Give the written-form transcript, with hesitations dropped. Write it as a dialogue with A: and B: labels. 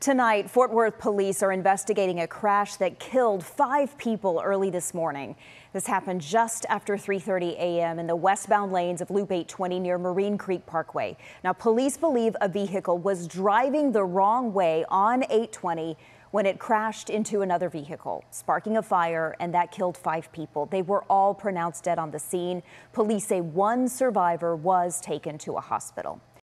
A: Tonight, Fort Worth police are investigating a crash that killed 5 people early this morning. This happened just after 3:30 a.m. in the westbound lanes of Loop 820 near Marine Creek Parkway. Now, police believe a vehicle was driving the wrong way on 820 when it crashed into another vehicle, sparking a fire, and that killed 5 people. They were all pronounced dead on the scene. Police say one survivor was taken to a hospital.